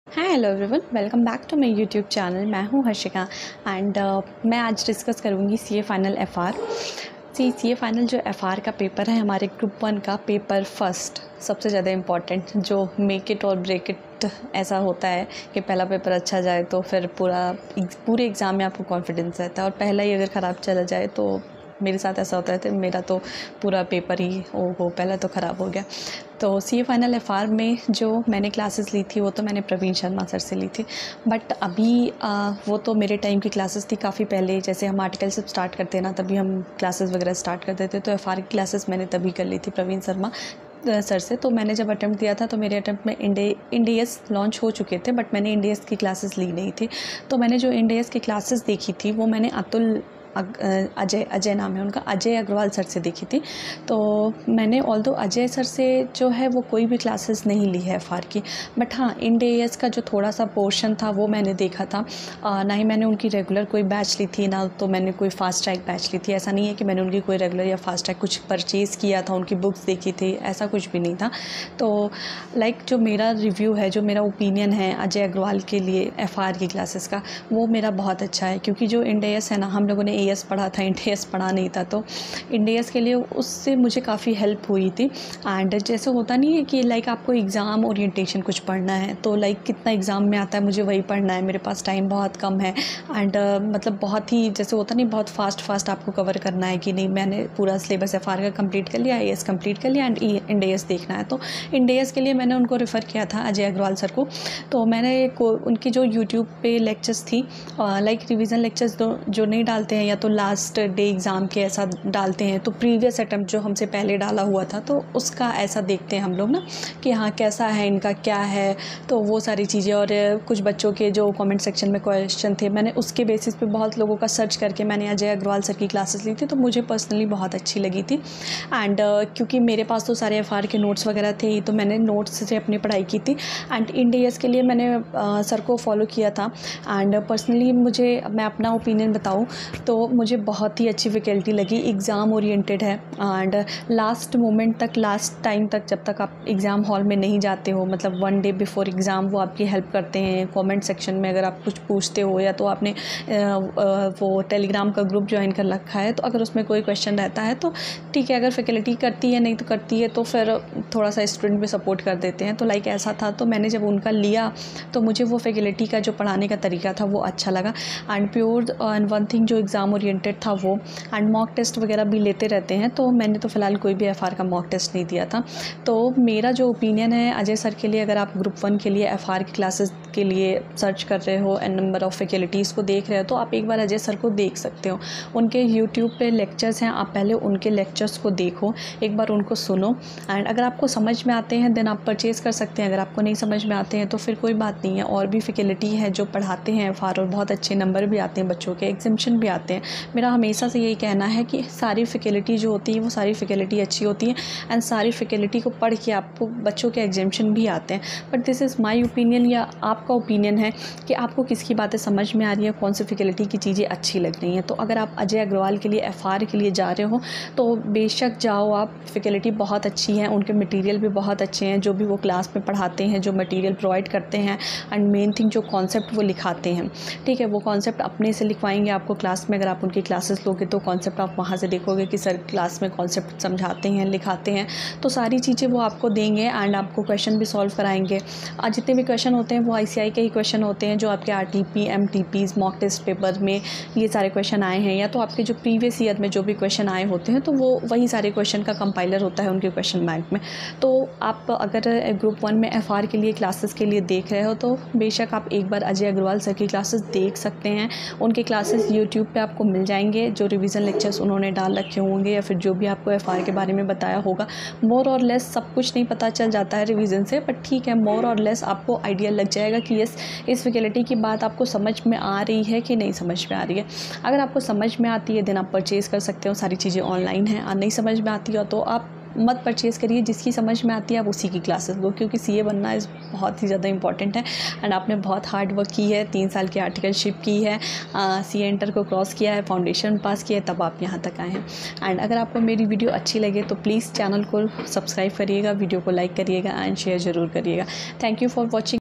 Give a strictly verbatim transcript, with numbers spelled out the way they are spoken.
Hi hello everyone, welcome back to my YouTube channel. मैं हूं Harshika and uh, मैं आज डिस्कस करूंगी CA final FR. C CA final जो एफआर का पेपर है हमारे ग्रुप वन का पेपर फर्स्ट, सबसे ज़्यादा इम्पॉर्टेंट, जो make it or break it ऐसा होता है कि पहला पेपर अच्छा जाए तो फिर पूरा पूरे एग्ज़ाम में आपको कॉन्फिडेंस रहता है, और पहला ही अगर ख़राब चला जाए तो मेरे साथ ऐसा होता है। तो मेरा तो पूरा पेपर ही ओ हो पहला तो ख़राब हो गया। तो C A final F R में जो मैंने क्लासेस ली थी वो तो मैंने प्रवीण शर्मा सर से ली थी, बट अभी आ, वो तो मेरे टाइम की क्लासेस थी काफ़ी पहले। जैसे हम आर्टिकल से स्टार्ट करते हैं ना, तभी हम क्लासेस वगैरह स्टार्ट करते थे। तो एफ आर की क्लासेस मैंने तभी कर ली थी प्रवीण शर्मा सर से। तो मैंने जब अटैम्प्ट दिया था तो मेरे अटैम्प्ट में इंडे इंडेस लॉन्च हो चुके थे, बट मैंने इंडेस की क्लासेस ली नहीं थी। तो मैंने जो इंडेस की क्लासेस देखी थी वो मैंने अतुल अजय अजय नाम है उनका, अजय अग्रवाल सर से देखी थी। तो मैंने ऑल्दो अजय सर से जो है वो कोई भी क्लासेस नहीं ली है एफ आर की, बट हाँ इंडेस का जो थोड़ा सा पोर्शन था वो मैंने देखा था। आ, ना ही मैंने उनकी रेगुलर कोई बैच ली थी, ना तो मैंने कोई फास्ट ट्रैक बैच ली थी। ऐसा नहीं है कि मैंने उनकी कोई रेगुलर या फास्ट ट्रैक कुछ परचेज़ किया था, उनकी बुक्स देखी थी, ऐसा कुछ भी नहीं था। तो लाइक जो मेरा रिव्यू है, जो मेरा ओपिनियन है अजय अग्रवाल के लिए एफ आर की क्लासेस का, वो मेरा बहुत अच्छा है। क्योंकि जो इंडेस है ना, हम लोगों ने ए एस पढ़ा था, इंडेस पढ़ा नहीं था, तो इंडेस के लिए उससे मुझे काफ़ी हेल्प हुई थी। एंड जैसे होता नहीं है कि लाइक आपको एग्ज़ाम ओरिएंटेशन कुछ पढ़ना है तो लाइक कितना एग्ज़ाम में आता है मुझे वही पढ़ना है, मेरे पास टाइम बहुत कम है। एंड uh, मतलब बहुत ही जैसे होता नहीं, बहुत फास्ट फास्ट आपको कवर करना है कि नहीं, मैंने पूरा सिलेबस एफ आर का कंप्लीट कर लिया, ए एस कंप्लीट कर लिया एंड इंडेस देखना है। तो इंडेस के लिए मैंने उनको रेफ़र किया था अजय अग्रवाल सर को। तो मैंने को उनकी जो यूट्यूब पे लेक्चर्स थी, लाइक रिवीजन लेक्चर्स जो नहीं डालते हैं या तो लास्ट डे एग्ज़ाम के ऐसा डालते हैं, तो प्रीवियस अटैम्प्ट जो हमसे पहले डाला हुआ था तो उसका ऐसा देखते हैं हम लोग ना कि हाँ कैसा है इनका, क्या है, तो वो सारी चीज़ें। और कुछ बच्चों के जो कमेंट सेक्शन में क्वेश्चन थे, मैंने उसके बेसिस पे बहुत लोगों का सर्च करके मैंने अजय अग्रवाल सर की क्लासेस ली थी, तो मुझे पर्सनली बहुत अच्छी लगी थी। एंड uh, क्योंकि मेरे पास तो सारे एफ आर के नोट्स वगैरह थे ही, तो मैंने नोट्स से अपनी पढ़ाई की थी। एंड इंडेस के लिए मैंने uh, सर को फॉलो किया था। एंड पर्सनली मुझे, मैं अपना ओपिनियन बताऊँ तो मुझे बहुत ही अच्छी फैकल्टी लगी। एग्ज़ाम ओरिएंटेड है एंड लास्ट मोमेंट तक, लास्ट टाइम तक, जब तक आप एग्ज़ाम हॉल में नहीं जाते हो, मतलब वन डे बिफोर एग्ज़ाम वो आपकी हेल्प करते हैं। कमेंट सेक्शन में अगर आप कुछ पूछते हो या तो आपने वो टेलीग्राम का ग्रुप ज्वाइन कर रखा है, तो अगर उसमें कोई क्वेश्चन रहता है तो ठीक है, अगर फैकल्टी करती है, नहीं तो करती है तो फिर थोड़ा सा स्टूडेंट भी सपोर्ट कर देते हैं। तो लाइक ऐसा था, तो मैंने जब उनका लिया तो मुझे वो फैकल्टी का जो पढ़ाने का तरीका था वो अच्छा लगा। And pure and one thing जो एग्ज़ाम ओरिएंटेड था वो, एंड मॉक टेस्ट वगैरह भी लेते रहते हैं। तो मैंने तो फ़िलहाल कोई भी एफ आर का मॉक टेस्ट नहीं दिया था। तो मेरा जो ओपिनियन है अजय सर के लिए, अगर आप ग्रुप वन के लिए एफ आर की क्लासेस के लिए सर्च कर रहे हो एंड नंबर ऑफ़ फैकल्टीज़ को देख रहे हो, तो आप एक बार अजय सर को देख सकते हो। उनके यूट्यूब पे लेक्चर्स हैं, आप पहले उनके लेक्चर्स को देखो, एक बार उनको सुनो। एंड अगर आपको समझ में आते हैं देन आप परचेज़ कर सकते हैं। अगर आपको नहीं समझ में आते हैं तो फिर कोई बात नहीं है, और भी फैकल्टी है जो पढ़ाते हैं एफ आर, और बहुत अच्छे नंबर भी आते हैं बच्चों के, एग्जामिशन भी आते हैं। मेरा हमेशा से यही कहना है कि सारी फैकल्टी जो होती है वो सारी फैकल्टी अच्छी होती है, एंड सारी फैकल्टी को पढ़ के आपको बच्चों के एग्जामिशन भी आते हैं। But this is my opinion, या आपका ओपिनियन है कि आपको किसकी बातें समझ में आ रही है, कौन सी फैकल्टी की चीज़ें अच्छी लग रही हैं। तो अगर आप अजय अग्रवाल के लिए एफ आर के लिए जा रहे हो तो बेशक जाओ आप, फैकल्टी बहुत अच्छी हैं, उनके मटेरियल भी बहुत अच्छे हैं, जो भी वो क्लास में पढ़ाते हैं, जो मटेरियल प्रोवाइड करते हैं, एंड मेन थिंग जो कॉन्सेप्ट वो लिखाते हैं, ठीक है, वो कॉन्सेप्ट अपने से लिखवाएंगे आपको क्लास में। अगर आप उनकी क्लासेस लोगे तो कॉन्सेप्ट आप वहाँ से देखोगे कि सर क्लास में कॉन्सेप्ट समझाते हैं, लिखाते हैं, तो सारी चीज़ें वो आपको देंगे एंड आपको क्वेश्चन भी सॉल्व कराएंगे। आज जितने भी क्वेश्चन होते हैं वो आई सी आई के ही क्वेश्चन होते हैं, जो आपके R T P, M T Ps, mock test paper में ये सारे क्वेश्चन आए हैं, या तो आपके जो प्रीवियस ईयर में जो भी क्वेश्चन आए होते हैं तो वो वही सारे क्वेश्चन का कंपाइलर होता है उनके क्वेश्चन बैंक में। तो आप अगर ग्रुप वन में एफ आर के लिए क्लासेस के लिए देख रहे हो तो बेशक आप एक बार अजय अग्रवाल सर की क्लासेस देख सकते हैं। उनके क्लासेस यूट्यूब पे आपको मिल जाएंगे, जो रिवीजन लेक्चर्स उन्होंने डाल रखे होंगे या फिर जो भी आपको एफ आर के बारे में बताया होगा। मोर और लेस सब कुछ नहीं पता चल जाता है रिवीजन से, बट ठीक है, मोर और लेस आपको आइडिया लग जाएगा कि यस इस फैकल्टी की बात आपको समझ में आ रही है कि नहीं समझ में आ रही है। अगर आपको समझ में आती है देन आप परचेज़ कर सकते हो, सारी चीज़ें ऑनलाइन हैं। और नहीं समझ में आती हो तो आप मत परचेज़ करिए, जिसकी समझ में आती है आप उसी की क्लासेस लो, क्योंकि सीए बनना इस बहुत ही ज़्यादा इंपॉर्टेंट है। एंड आपने बहुत हार्ड वर्क की है, तीन साल की आर्टिकलशिप की है, सीए इंटर को क्रॉस किया है, फाउंडेशन पास किया है, तब आप यहाँ तक आए हैं। एंड अगर आपको मेरी वीडियो अच्छी लगे तो प्लीज़ चैनल को सब्सक्राइब करिएगा, वीडियो को लाइक करिएगा एंड शेयर ज़रूर करिएगा। Thank you for watching.